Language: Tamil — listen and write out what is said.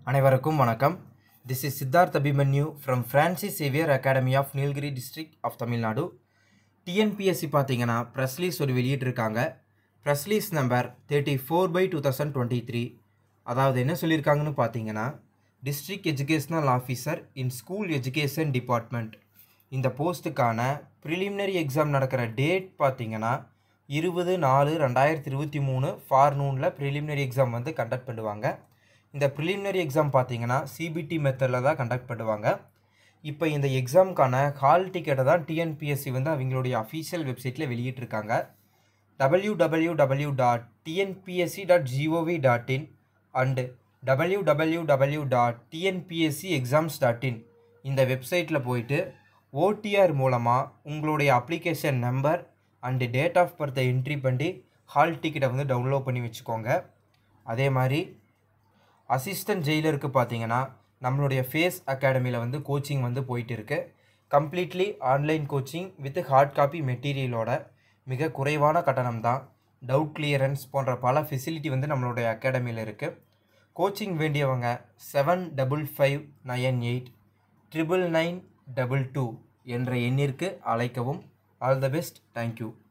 அனைவருக்கும் வணக்கம். This is Siddharth Abhimanyu from Francis Xavier Academy of Nilgiri District of Tamil Nadu. TNPSC பார்த்தீங்கன்னா ப்ரெஸ் ரிலீஸ் ஒரு வெளியிட்டிருக்காங்க. Press release number 34/2023. அதாவது என்ன சொல்லியிருக்காங்கன்னு பார்த்தீங்கன்னா, district educational officer in school education department இந்த போஸ்ட்டுக்கான ப்ரிலிமினரி எக்ஸாம் நடக்கிற டேட் பார்த்தீங்கன்னா 20/4/2023 ஃபார்னூனில் ப்ரிலிமினரி எக்ஸாம் வந்து கண்டக்ட் பண்ணுவாங்க. இந்த ப்ரிலிமினரி எக்ஸாம் பார்த்தீங்கன்னா சிபிடி மெத்தடில் தான் கண்டக்ட் பண்ணுவாங்க. இப்போ இந்த எக்ஸாமுக்கான ஹால் டிக்கெட்டை தான் டிஎன்பிஎஸ்சி வந்து அவங்களுடைய அஃபீஷியல் வெப்சைட்டில் வெளியிட்டிருக்காங்க. www.tnpsc.gov.in அண்டு www.tnpscexams.in இந்த வெப்சைட்டில் போயிட்டு ஓடிஆர் மூலமாக உங்களுடைய application number and date of பர்த்தை என்ட்ரி பண்ணி ஹால் டிக்கெட்டை வந்து டவுன்லோட் பண்ணி வச்சுக்கோங்க. அதே மாதிரி அசிஸ்டன்ட் ஜெயிலருக்கு பார்த்தீங்கன்னா நம்மளுடைய ஃபேஸ் அகாடமியில் வந்து கோச்சிங் வந்து போயிட்டு இருக்கு. Completely online coaching with hard copy மெட்டீரியலோட மிக குறைவான கட்டணம் தான். டவுட் கிளியரன்ஸ் போன்ற பல ஃபெசிலிட்டி வந்து நம்மளுடைய அகாடமியில் இருக்குது. கோச்சிங் வேண்டியவங்க 7559899922 என்ற எண்ணிற்கு அழைக்கவும். All the best. தேங்க்யூ.